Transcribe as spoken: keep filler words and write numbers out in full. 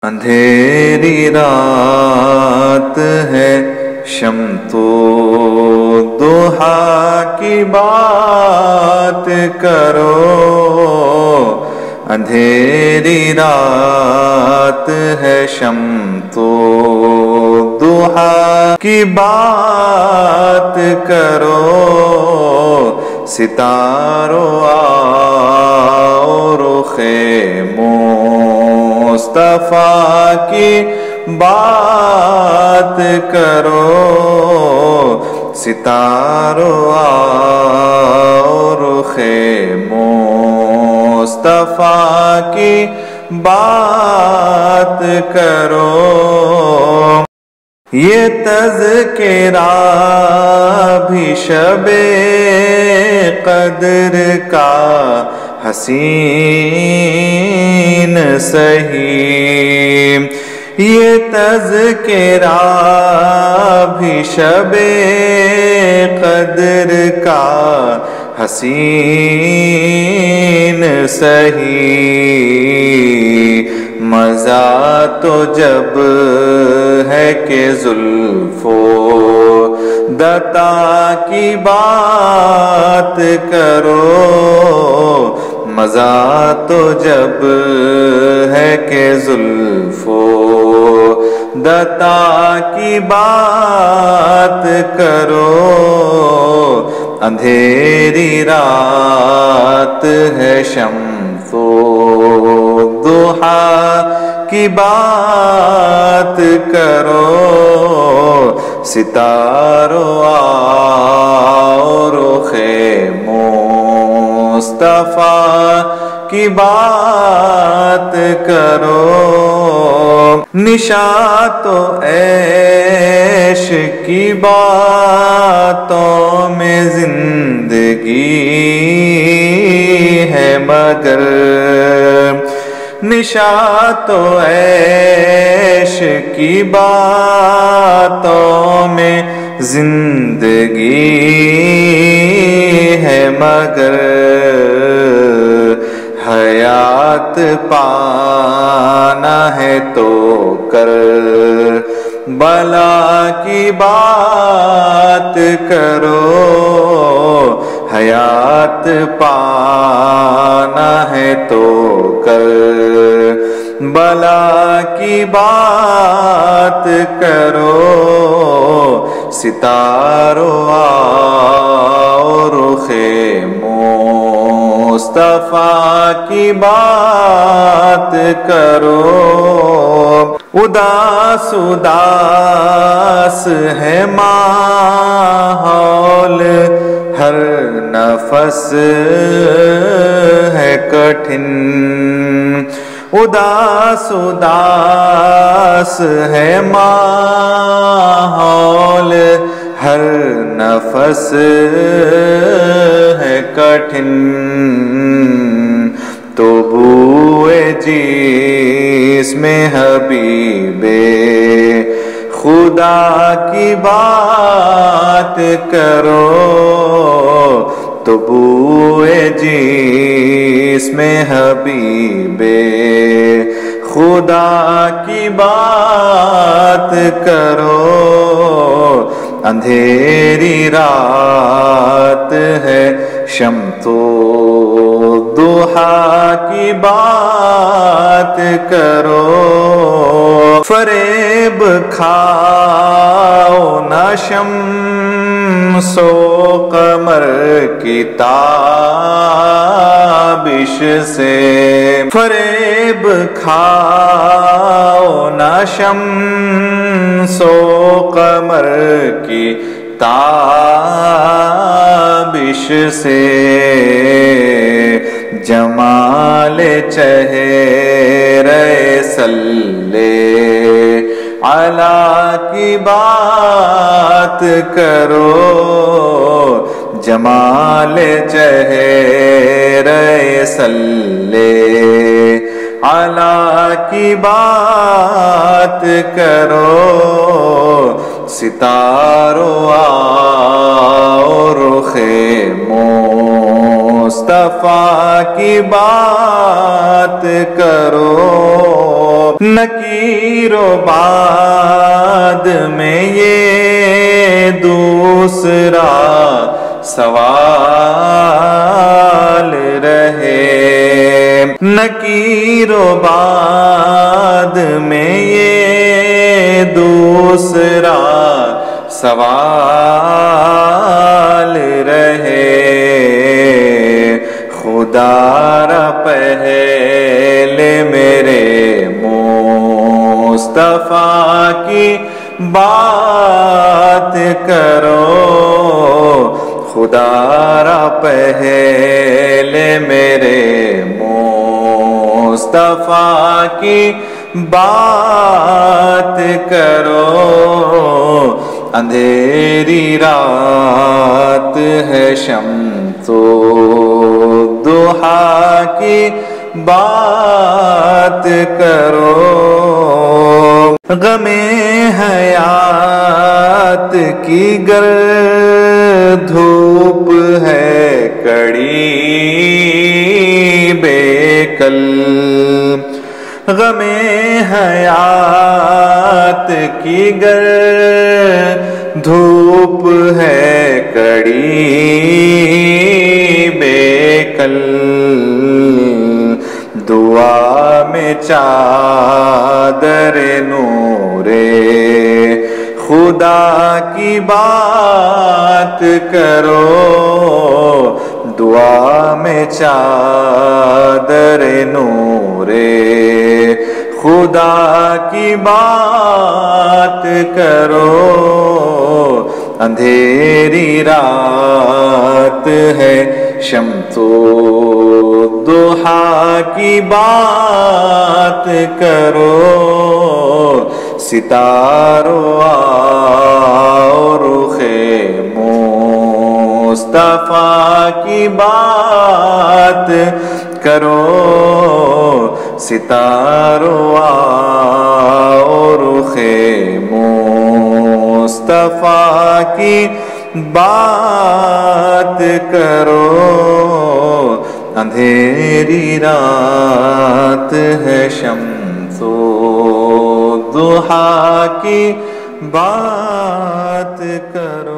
اندھیری رات ہے شم تو ضحیٰ کی بات کرو، اندھیری رات ہے شم تو ضحیٰ کی بات کرو، ستاروں آؤ رخ مصطفیٰ کی بات کرو، ستاروں آؤ رخ مصطفیٰ کی بات کرو۔ یہ تذکرہ بھی شب قدر کا حسین سہی، یہ تذکرہ بھی شب قدر کا حسین سہی، مزہ تو جب ہے کہ زلف و دتا کی بات کرو، مزہ تو جب ہے کہ زلف و دتا کی بات کرو، اندھیری رات ہے شمس و ضحیٰ کی بات کرو، ستاروں آؤ رخ مصطفیٰ کی بات کرو، نشاط و عیش کی باتوں میں زندگی ہے مگر، نشاط و عیش کی باتوں میں زندگی ہے مگر، حیات پانا ہے تو کر بلا کی بات کرو، حیات پانا ہے تو کر بلا کی بات کرو، ستاروں آؤ رخ مصطفیٰ کی بات کرو، اداس اداس ہے ماحول، ہر نفس ہے کٹھن، اداس اداس ہے ماحول، ہر نفس ہے کٹھن، تو بوئے جسم حبیب خدا کی بات کرو، تو بوئے جسم حبیب خدا کی بات کرو، اندھیری رات ہے شمس و ضحیٰ کی بات کرو، فریب کھاؤ نہ شمس و قمر کی تابش سے، فریب کھاؤ نہ شمس و قمر کی تابش سے، جمال چہرے صلی علیٰ کی بات کرو، جمال چہرے صلی علیٰ کی بات کرو، ستاروں آؤ رخ مصطفیٰ کی بات کرو، نکیر و بعد میں یہ دوسرا سوال رہے، نکیر و بعد میں یہ دوسرا سوال رہے، خدا را پہلے میرے مصطفیٰ کی بات کرو، خدا را پہلے میرے مصطفیٰ کی بات کرو، اندھیری رات ہے شمس الضحیٰ کی بات کرو، غم حیات کی گر دھوپ ہے کڑی بے کل، غم حیات کی گر دھوپ ہے کڑی بے کل، دعا میں چادر نور خدا کی بات کرو، دعا میں چادر نور خدا کی بات کرو، اندھیری رات ہے شمس الضحیٰ کی بات کرو، ستاروں آؤ رخ مصطفیٰ کی بات کرو، ستاروں آؤ رخ مصطفیٰ کی بات کرو، اندھیری رات ہے شمس الضحیٰ کی بات کرو۔